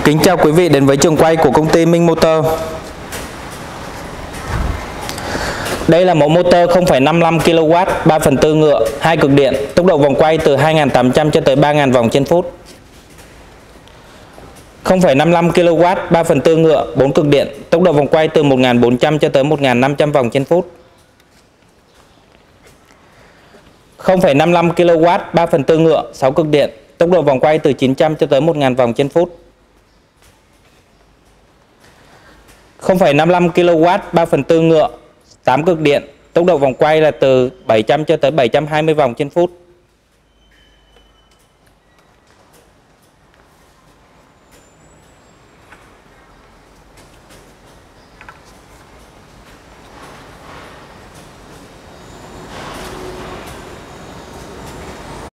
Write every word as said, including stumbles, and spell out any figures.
Kính chào quý vị đến với trường quay của công ty Minh Motor. Đây là mẫu motor không phẩy năm mươi lăm ki lô oát, ba phần tư ngựa, hai cực điện, tốc độ vòng quay từ hai nghìn tám trăm cho tới ba nghìn vòng trên phút. không phẩy năm mươi lăm ki lô oát, ba phần tư ngựa, bốn cực điện, tốc độ vòng quay từ một nghìn bốn trăm cho tới một nghìn năm trăm vòng trên phút. không phẩy năm mươi lăm ki lô oát, ba phần tư ngựa, sáu cực điện, tốc độ vòng quay từ chín trăm cho tới một nghìn vòng trên phút. không phẩy năm mươi lăm ki lô oát, ba phần tư ngựa, tám cực điện, tốc độ vòng quay là từ bảy trăm cho tới bảy trăm hai mươi vòng trên phút.